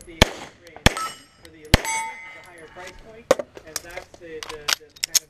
the range. For the Olympics, it's a higher price point, and that's the kind of